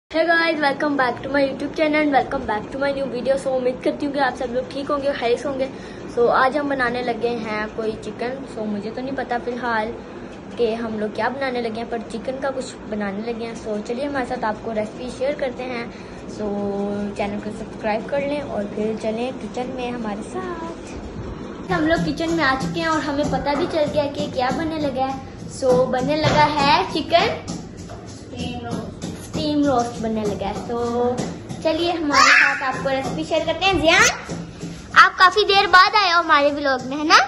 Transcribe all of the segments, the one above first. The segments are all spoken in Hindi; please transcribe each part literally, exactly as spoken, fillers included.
Hey guys, welcome back to my YouTube channel. Welcome back to my new video. So उम्मीद करती हूँ कि आप सब लोग ठीक होंगे, खैरियत होंगे। सो so, आज हम बनाने लगे हैं कोई चिकन। सो so, मुझे तो नहीं पता फिलहाल कि हम लोग क्या बनाने लगे हैं, पर चिकन का कुछ बनाने लगे हैं। सो so, चलिए हमारे साथ आपको रेसिपी शेयर करते हैं। सो so, चैनल को सब्सक्राइब कर लें और फिर चलें किचन में हमारे साथ। हम लोग किचन में आ चुके हैं और हमें पता भी चल गया कि क्या बनने लगा है। सो so, बनने लगा है चिकन स्टीम रोस्ट बनने लगा है। तो चलिए हमारे साथ आपको रेसिपी शेयर करते हैं। जियान, आप काफी देर बाद आए हो हमारे व्लॉग में, है ना?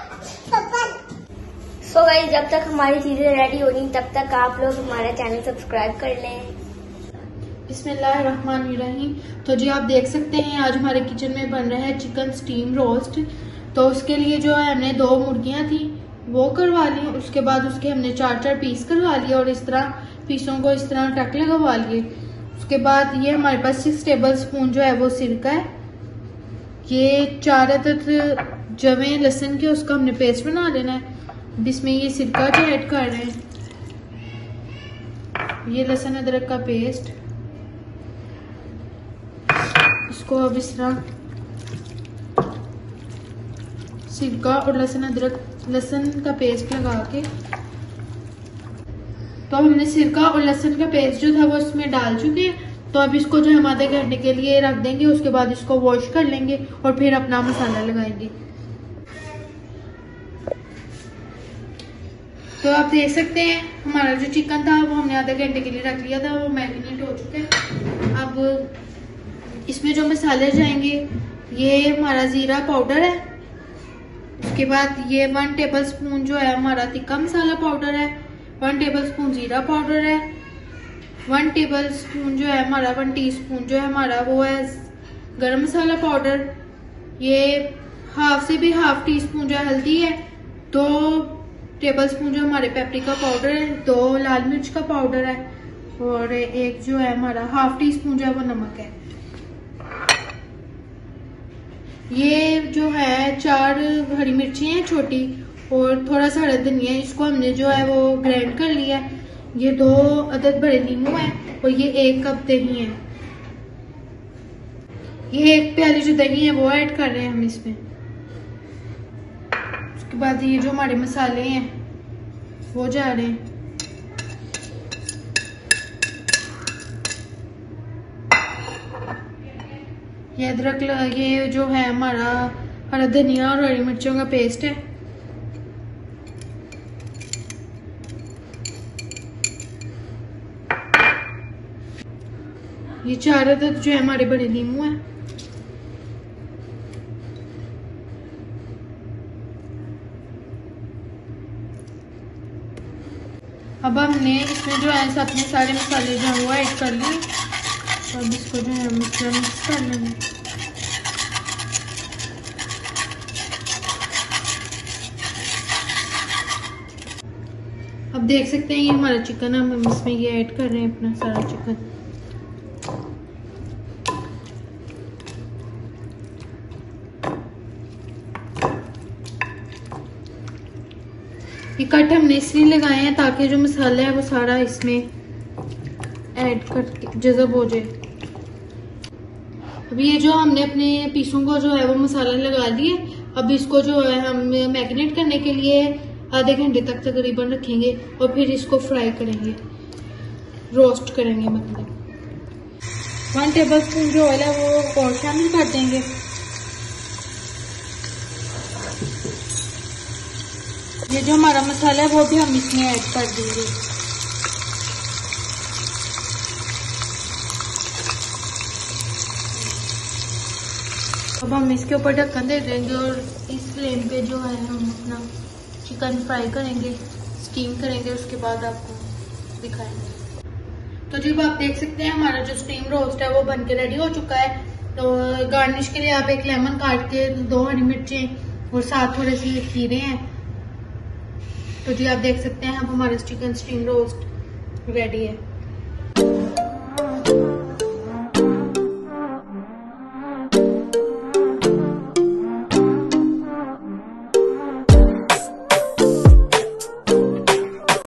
सो गाइस, जब तक हमारी चीजें रेडी हो रही तब तक आप लोग हमारा चैनल सब्सक्राइब कर लें। बिस्मिल्लाहिर्रहमानिर्रहीम। तो जी आप देख सकते हैं आज हमारे किचन में बन रहा है चिकन स्टीम रोस्ट। तो उसके लिए जो है हमने दो मुर्गियां थी वो करवा ली, उसके बाद उसके हमने चार चार पीस करवा लिए और इस तरह पीसों को इस तरह टक लगवा लिए। उसके बाद ये हमारे पास सिक्स टेबल स्पून जो है वो सिरका है, ये चार अदद जवे लहसुन के उसका हमने पेस्ट बना लेना है। इसमें ये सिरका जो ऐड कर रहे हैं, ये लहसुन अदरक का पेस्ट, इसको अब इस तरह सिरका और लहसुन अदरक लहसुन का पेस्ट लगा के, तो हमने सिरका और लहसुन का पेस्ट जो था वो इसमें डाल चुके हैं। तो अब इसको जो हम आधे घंटे के लिए रख देंगे, उसके बाद इसको वॉश कर लेंगे और फिर अपना मसाला लगाएंगे। तो आप देख सकते हैं हमारा जो चिकन था वो हमने आधे घंटे के लिए रख लिया था, वो मैरिनेट हो चुका है। अब इसमें जो मसाले जाएंगे, ये हमारा जीरा पाउडर है, उसके बाद ये वन टेबल स्पून जो है हमारा तिक्का मसाला पाउडर है, वन टेबल स्पून जीरा पाउडर है, वन टेबल स्पून जो है हमारा वन टीस्पून जो है हमारा वो है गरम मसाला पाउडर, ये हाफ से भी हाफ टी स्पून जो है हल्दी है, दो टेबल स्पून जो हमारे पेपरिका पाउडर है, दो लाल मिर्च का पाउडर है और एक जो है हमारा हाफ टी स्पून जो है वो नमक है। ये जो है चार हरी मिर्ची हैं छोटी और थोड़ा सा हरा धनिया, इसको हमने जो है वो ग्राइंड कर लिया है। ये दो अदद बड़े नींबू हैं और ये एक कप दही है, ये एक प्याली जो दही है वो ऐड कर रहे हैं हम इसमें। उसके बाद ये जो हमारे मसाले हैं वो जा रहे हैं। ये अदरक, ये जो है हमारा हरा धनिया और हरी मिर्चों का पेस्ट है। ये चार अदद जो है हमारे बड़े नींबू हैं। अब हमने इसमें जो है अपने सारे मसाले जो है वो ऐड कर लिए। अब इसको जो है मिक्स कर लेंगे। अब देख सकते हैं ये हमारा चिकन, हम इसमें ये ऐड कर रहे हैं अपना सारा चिकन। ये कट हमने इसलिए लगाए हैं ताकि जो मसाला है वो सारा इसमें ऐड करके जज़ब हो जाए। अब ये जो हमने अपने पीसों को जो है वो मसाला लगा दिए। अब इसको जो है हम मैरिनेट करने के लिए आधे घंटे तक तकरीबन रखेंगे और फिर इसको फ्राई करेंगे, रोस्ट करेंगे। मतलब वन टेबल स्पून जो ऑयल है वो और शामिल कर देंगे। ये जो हमारा मसाला है वो भी हम इसमें ऐड कर देंगे। अब हम इसके ऊपर ढक्कन दे देंगे और इस फ्लेम पे जो है हम अपना चिकन फ्राई करेंगे, स्टीम करेंगे, उसके बाद आपको दिखाएंगे। तो जब आप देख सकते हैं हमारा जो स्टीम रोस्ट है वो बनके रेडी हो चुका है। तो गार्निश के लिए आप एक लेमन काट के, दो हरी मिर्चें और साथ थोड़े से खीरे हैं। तो जी आप देख सकते हैं अब हमारा चिकन स्टीम रोस्ट रेडी है।